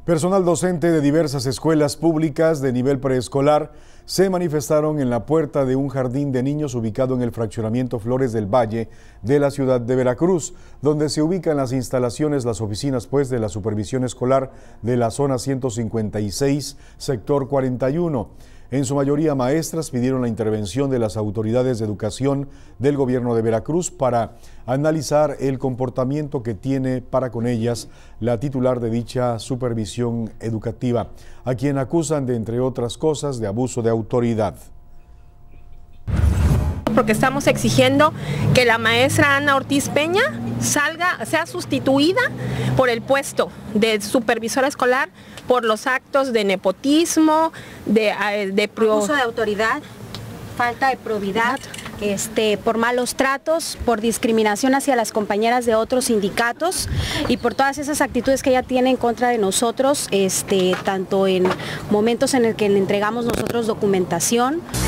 Personal docente de diversas escuelas públicas de nivel preescolar se manifestaron en la puerta de un jardín de niños ubicado en el fraccionamiento Flores del Valle de la ciudad de Veracruz, donde se ubican las instalaciones, las oficinas de la supervisión escolar de la zona 156, sector 41. En su mayoría maestras pidieron la intervención de las autoridades de educación del gobierno de Veracruz para analizar el comportamiento que tiene para con ellas la titular de dicha supervisión educativa, a quien acusan de, entre otras cosas, de abuso de autoridad. Porque estamos exigiendo que la maestra Ana Ortiz Peña sea sustituida por el puesto de supervisora escolar por los actos de nepotismo, de abuso de autoridad, falta de probidad, por malos tratos, por discriminación hacia las compañeras de otros sindicatos y por todas esas actitudes que ella tiene en contra de nosotros, tanto en momentos en el que le entregamos nosotros documentación.